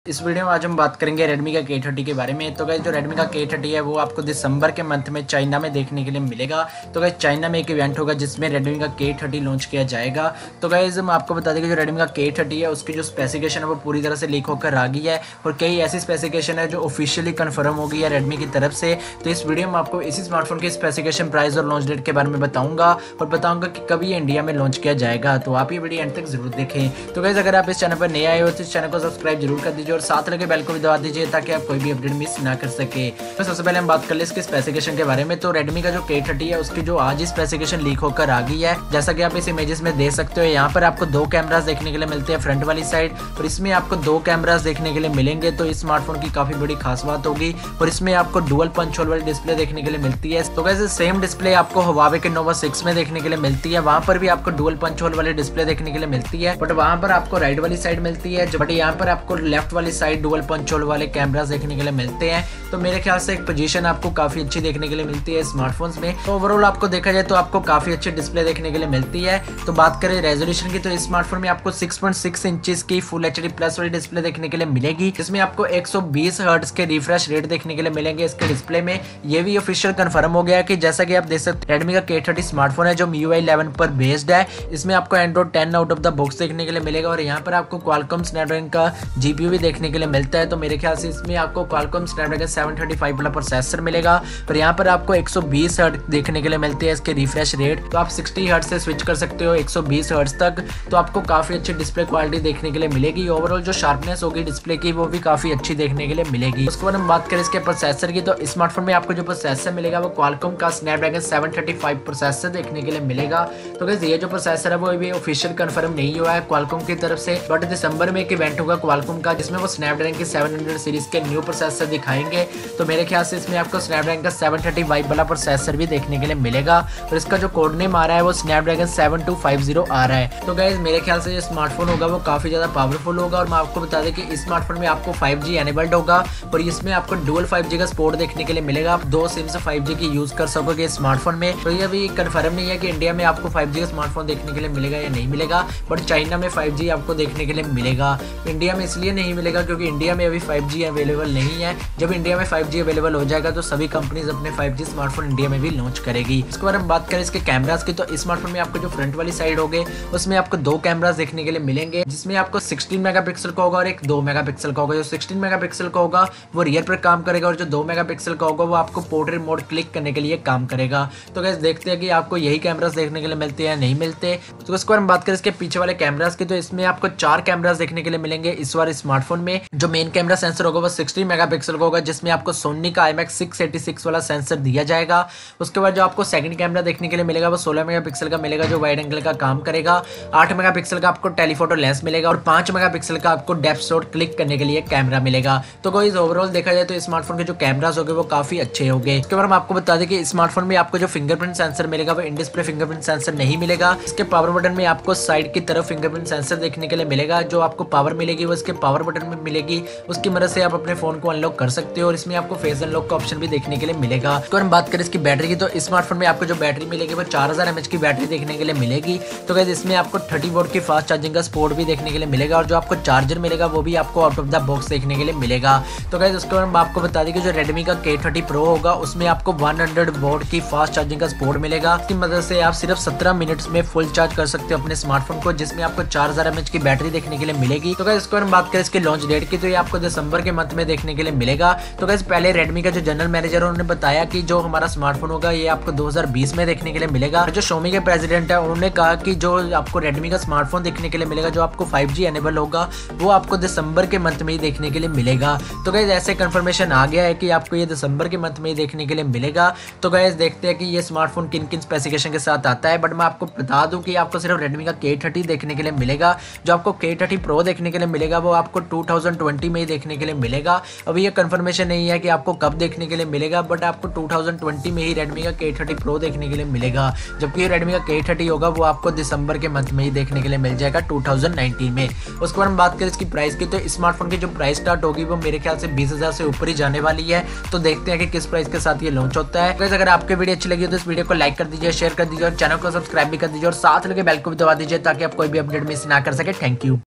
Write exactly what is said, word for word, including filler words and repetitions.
इस वीडियो में आज हम बात करेंगे Redmi का के थर्टी के बारे में। तो गाइस जो Redmi का के थर्टी है वो आपको दिसंबर के मंथ में चाइना में देखने के लिए मिलेगा। तो गाइस चाइना में एक इवेंट होगा जिसमें Redmi का के थर्टी लॉन्च किया जाएगा। तो गाइस हम आपको बता दें कि जो Redmi का के थर्टी है उसकी जो स्पेसिफिकेशन है वो पूरी तरह से लीक होकर आ गई है और कई ऐसी स्पेसिफिकेशन है जो ऑफिशियली कन्फर्म हो गई है Redmi की तरफ से। तो इस वीडियो में आपको इसी स्मार्टफोन की स्पेसिफिकेशन, प्राइस और लॉन्च डेट के बारे में बताऊंगा और बताऊंगा कि कब ये इंडिया में लॉन्च किया जाएगा। तो आप ये वीडियो एंड तक जरूर देखें। तो गाइस अगर आप इस चैनल पर नए आए हो तो इस चैनल को सब्सक्राइब जरूर कर दीजिए और साथ लगे बेल को दबा दीजिए ताकि आप कोई भी अपडेट मिस ना कर सके। तो सबसे पहले हम बात कर ले इसके स्पेसिफिकेशन के बारे में। तो Redmi का जो के थर्टी है उसकी जो आज ही स्पेसिफिकेशन लीक होकर आ गई है, जैसा कि आप इस इमेजेस में देख सकते हो। यहाँ पर आपको दो कैमरास देखने के लिए मिलते हैं फ्रंट वाली साइड और इसमें आपको दो कैमरास देखने के लिए मिलेंगे। तो इस स्मार्टफोन की काफी बड़ी खास बात होगी और इसमें आपको डुअल पंच होल वाली डिस्प्ले देखने के लिए मिलती है। तो वैसे सेम डिस्प्ले आपको Huawei के नोवा सिक्स में देखने के लिए मिलती है, वहां पर भी आपको डुअल पंच होल वाली डिस्प्ले देखने के लिए मिलती है, बट वहां पर आपको राइट वाली साइड मिलती है, बट यहाँ पर आपको लेफ्ट वाली साइड डुअल पंच होल वाले कैमरास देखने के लिए मिलते हैं। तो मेरे ख्याल से एक पोजीशन आपको काफी अच्छी देखने के लिए मिलती है स्मार्टफोन्स में। तो ओवरऑल आपको देखा जाए तो आपको काफी अच्छी डिस्प्ले देखने के लिए मिलती है। तो बात करें रेजोल्यूशन की तो इस स्मार्टफोन में आपको सिक्स पॉइंट सिक्स इंचेस की फुल एचडी प्लस वाली डिस्प्ले देखने के लिए मिलेगी, जिसमें आपको एक सौ बीस हर्ट्ज के रिफ्रेश रेट देखने के लिए मिलेंगे इसके डिस्प्ले में। ये भी ऑफिशियल कंफर्म हो गया है कि जैसा कि आप देख सकते हैं Redmi का के थर्टी स्मार्टफोन है जो M I U I eleven पर बेस्ड है। इसमें आपको Android ten out of the box देखने के लिए मिलेगा और यहाँ पर आपको Qualcomm Snapdragon का जीपीयू भी देखने के लिए मिलता है। तो मेरे ख्याल से इसमें आपको Qualcomm Snapdragon seven thirty five वाला प्रोसेसर मिलेगा और यहाँ पर आपको एक सौ बीस हर्ट्ज देखने के लिए मिलती है इसके रिफ्रेश रेट। तो आप साठ हर्ट्ज से स्विच कर सकते हो एक सौ बीस हर्ट्ज तक, तो आपको काफी अच्छी डिस्प्ले क्वालिटी देखने के लिए मिलेगी। ओवरऑल जो शार्पनेस होगी डिस्प्ले की वो भी काफी अच्छी देखने के लिए मिलेगी। उसके बाद हम बात करें इसके प्रोसेसर की तो स्मार्टफोन में आपको जो प्रोसेसर मिलेगा वो Qualcomm का Snapdragon seven thirty five processor देखने के लिए मिलेगा। तो गाइस ये जो प्रोसेसर है वो भी ऑफिशियल कंफर्म नहीं हुआ है Qualcomm की तरफ से, बट दिसंबर में एक इवेंट होगा Qualcomm का जिसमें वो Snapdragon की सेवन हंड्रेड सीरीज के न्यू प्रोसेसर दिखाएंगे। तो मेरे ख्याल से इसमें आपको Snapdragon का सेवन थर्टी फाइव वाला प्रोसेसर भी देखने के लिए मिलेगा और इसका जो कोड नेम आ रहा है वो Snapdragon seven two five zero आ रहा है। तो गाइस मेरे ख्याल से जो स्मार्टफोन होगा वो काफी ज्यादा पावरफुल होगा और मैं आपको बता दें कि इस स्मार्टफोन में आपको फाइव जी एनेबल्ड होगा और इसमें आपको डुअल फाइव जी का सपोर्ट देखने के लिए मिलेगा। आप दो सिम से फाइव जी की यूज कर सकोगे स्मार्टफोन में। तो ये अभी कंफर्म नहीं है कि इंडिया में आपको फाइव जी का स्मार्टफोन देखने के लिए मिलेगा या नहीं मिलेगा, बट चाइना में फाइव जी आपको देखने के लिए मिलेगा। इंडिया में इसलिए नहीं मिलेगा क्योंकि इंडिया में अभी फाइव जी अवेलेबल नहीं है। जब इंडिया में फाइव जी अवेलेबल हो जाएगा तो सभी कंपनीज अपने फाइव जी स्मार्टफोन इंडिया में भी लॉन्च करेगी। इसके बारे में बात करें इसके कैमरास की तो इस स्मार्टफोन में आपको जो फ्रंट वाली साइड होगी उसमें आपको दो कैमरास देखने के लिए मिलेंगे, जिसमें आपको सिक्सटीन मेगापिक्सल का होगा और एक दो मेगापिक्सल का होगा। जो सिक्सटीन मेगापिक्सल का होगा वो रियर पर काम करेगा और जो दो मेगापिक्सल का होगा वो आपको पोर्ट्रेट मोड क्लिक करने के लिए काम करेगा। तो गाइस देखते हैं कि आपको यही कैमरास देखने के लिए मिलते हैं नहीं मिलते। तो इसको हम बात करें इसके पीछे वाले कैमरास की तो इसमें आपको चार कैमरास देखने के लिए मिलेंगे इस बार स्मार्टफोन में। जो मेन कैमरा सेंसर होगा वो सिक्सटीन मेगापिक्सल का होगा, जिसमें आपको सोनी का I M X six eighty six वाला सेंसर दिया जाएगा। उसके बाद जो आपको सेकंड कैमरा देखने के लिए मिलेगा वो सोलह मेगापिक्सल का मिलेगा जो वाइड एंगल का काम करेगा। आठ मेगापिक्सल का आपको टेलीफोटो लेंस मिलेगा और पांच मेगापिक्सल का आपको डेप्थ शॉट क्लिक करने के लिए कैमरा मिलेगा। तो गाइस ओवरऑल देखा जाए तो स्मार्टफोन के जो कैमरास होंगे वो काफी अच्छे होंगे। इसके बारे में आपको बता दें कि स्मार्टफोन में आपको जो फिंगरप्रिंट सेंसर मिलेगा वो इन डिस्प्ले फिंगरप्रिंट सेंसर नहीं मिलेगा। इसके पावर बटन में आपको साइड की तरफ फिंगरप्रिंट सेंसर देखने के लिए मिलेगा। जो आपको पावर मिलेगी वो इसके पावर बटन में मिलेगी, उसकी मदद से आप अपने फोन को अनलॉक कर सकते हो और इसमें आपको फेस अनलॉक का ऑप्शन भी देखने के लिए मिलेगा। तो हम बात करें इसकी बैटरी की तो स्मार्टफोन में आपको जो बैटरी मिलेगी वो चार हजार एमएच की बैटरी देखने के लिए मिलेगी। तो गाइस इसमें आपको थर्टी वोल्ट की फास्ट चार्जिंग का सपोर्ट भी देखने के लिए मिलेगा और जो आपको चार्जर मिलेगा वो भी आपको आउट ऑफ द बॉक्स देखने के लिए मिलेगा। तो गाइस उसके बाद आपको बता दें कि जो Redmi का के थर्टी प्रो होगा उसमें आपको हंड्रेड वोल्ट की फास्ट चार्जिंग का सपोर्ट मिलेगा। इसकी मदद से आप सिर्फ सत्रह मिनट्स में फुल चार्ज कर सकते हो अपने स्मार्टफोन को, जिसमें आपको चार हजार एमएच की बैटरी देखने के लिए मिलेगी। तो गाइस इसको हम बात करें इसके लॉन्च डेट की तो ये आपको दिसंबर के मंथ में देखने के लिए मिलेगा। तो गाइस पहले Redmi का जो जनरल मैनेजर है उन्होंने बताया कि जो हमारा स्मार्टफोन होगा ये आपको दो हजार बीस में देखने के लिए मिलेगा। जो Xiaomi के प्रेसिडेंट है उन्होंने कहा कि जो आपको Redmi का स्मार्टफोन देखने के लिए मिलेगा जो आपको फाइव जी एनेबल होगा वो आपको दिसंबर के मंथ में ही देखने के लिए मिलेगा। तो गाइस ऐसे कंफर्मेशन आ गया है कि आपको ये दिसंबर के मंथ में ही देखने के लिए मिलेगा। तो गाइस देखते हैं कि ये स्मार्टफोन किन किन स्पेसिफिकेशन के साथ आता है, बट मैं आपको बता दूं कि आपको सिर्फ Redmi का के थर्टी देखने के लिए मिलेगा। जो आपको के थर्टी प्रो देखने के लिए मिलेगा वो आपको टू थाउजेंड ट्वेंटी में ही देखने के लिए मिलेगा। अभी ये कंफर्मेशन नहीं है कि आपको कब देखने के लिए मिलेगा, बट आपको टू थाउजेंड ट्वेंटी में ही Redmi का के थर्टी प्रो देखने के लिए मिलेगा। जबकि Redmi का के थर्टी होगा वो आपको दिसंबर के मंथ में ही देखने के लिए मिल जाएगा टू थाउजेंड नाइनटीन में। उसके बाद हम बात करें इसकी प्राइस की तो स्मार्टफोन की जो प्राइस स्टार्ट होगी वो मेरे ख्याल से बीस हजार से ऊपर ही जाने वाली है। तो देखते हैं कि किस प्राइस के साथ ये लॉन्च होता है। गाइस अगर आपको वीडियो अच्छी लगी हो तो इस वीडियो को लाइक कर दीजिए, शेयर कर दीजिए और चैनल को सब्सक्राइब भी कर दीजिए और साथ लगे बेल को भी दबा दीजिए ताकि आप कोई भी अपडेट मिस ना कर सके। Thank you.